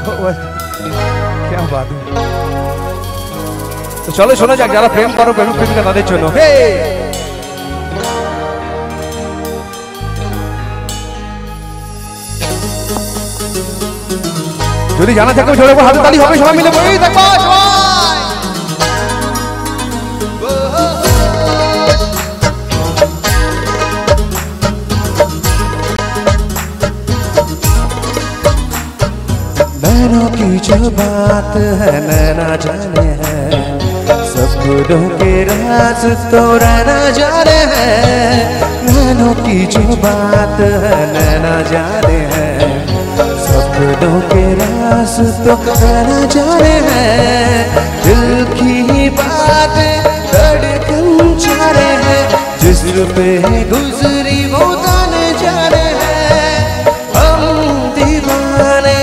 क्या बात है। तो चलो শোনা যাক যারা প্রেম করো প্রেমিক প্রেমিকা তাদের জন্য। হে যদি জানা থাকে জোরে করে হাতে তালি হবে সবাই মিলে বলি দেখো সবাই। नैनों की जो बात है नैना जाने है, सपनों के राज तो नैना जाने है। नैनों की जो बात है नैना जाने है, सपनों के राज तो नैना जाने है। दिल की बात धड़कन जाने है, जिस पे गुजरी वो तन जाने है। हम दीवाने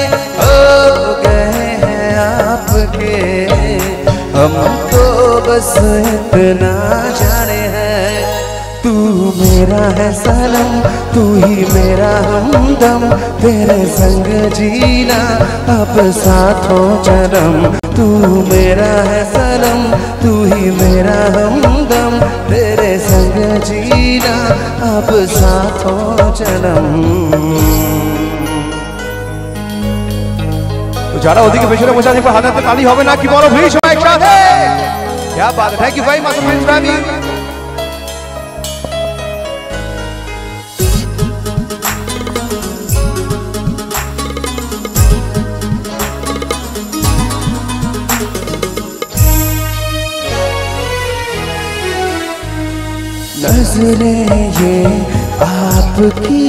हम तो बस इतना जाने हैं, तू मेरा है सनम तू ही मेरा हमदम, तेरे संग जीना अब साथों जन्म। तू मेरा है सनम तू ही मेरा हमदम, तेरे संग जीना अब साथों जन्म। যারা ওদিকে পেছনে বসে আছে একবার হাতে হাতে তালি হবে না কি বলো ভিড় সবাই একসাথে। क्या बात है, थैंक यू भाई मासूम फ्रेंड्स रावी। नजरें ये आपकी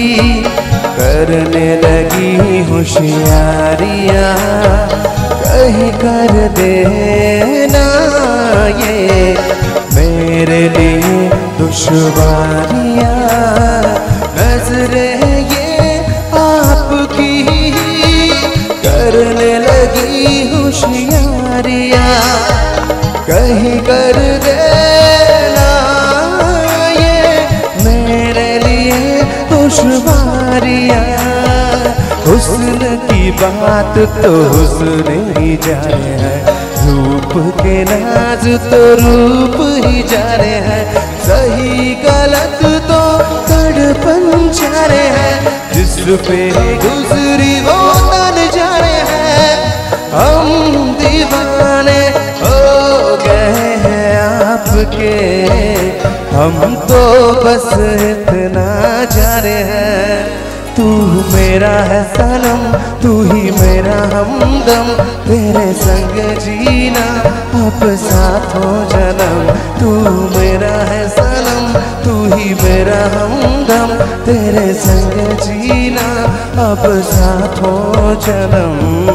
करने लगी होशियारियां, कहीं कर देना ये मेरे लिए दुश्वारियां। नजरें ये आपकी करने लगी होशियारियां, कहीं कर देना ये मेरे लिए दुश्वारियां। हुस्न की बात तो हुस्न ही जाने है, रूप के नाज तो रूप ही जाने हैं। सही गलत तो तड़पन जाने हैं, जिस पे गुजरी वो तन जाने हैं। हम दीवाने हो गए हैं आपके, हम तो बस इतना जाने हैं। तू मेरा है सनम तू ही मेरा हमदम, तेरे संग जीना अब साथों जन्म। तू मेरा है सनम तू ही मेरा हमदम, तेरे संग जीना अब साथों जन्म।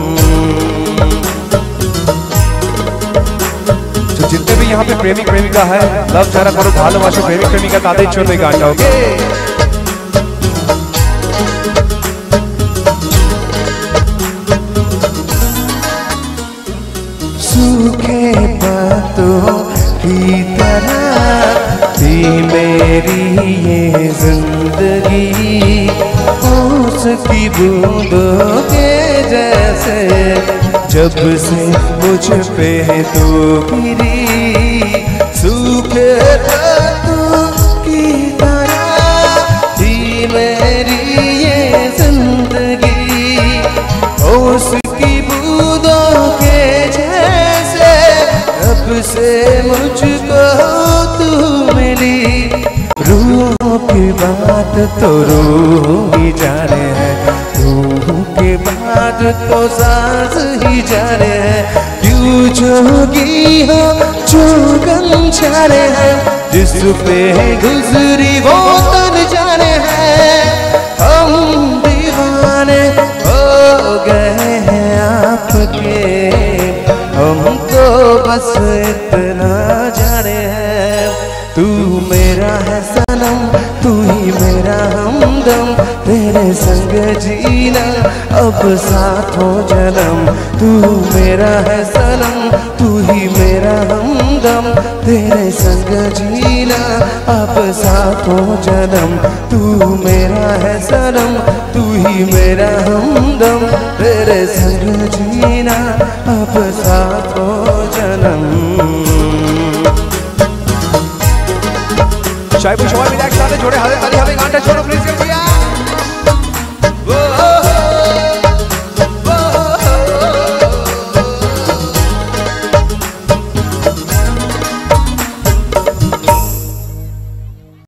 तो जितने भी यहाँ पे प्रेमी प्रेमिका है लव যারা করো ভালোবাসো প্রেমিক প্রেমিকা তাদের জন্য এই গানটা। ওকে सूखे बातों की तरह थी मेरी ये जिंदगी, उसकी बूंदों के जैसे जब से मुझ पे तू गिरी। सूखे बातों की तरह थी मेरी ये जिंदगी, उसकी बूंदों के जब से मुझको तू मिली। रूह की बात तो रूह ही जाने है, रूह की बात तो सांस ही जाने है। क्यों जोगी हो जोगन जाने है, जिस पे गुजरी वो तन जाने है। हम दीवाने हो गए हैं आपके, हम तो बस इतना जाने हैं। तू मेरा है सनम तू ही मेरा हमदम, तेरे संग जीना अब साथों जन्म। तू मेरा है सनम तू ही मेरा हमदम, तेरे संग जीना अब साथों जन्म। तू मेरा है सनम तू ही मेरा हमदम, तेरे संग जीना अब सातों जन्म। Shai Push, all with that, जोड़े हमें गांठा छोड़ो प्लीज।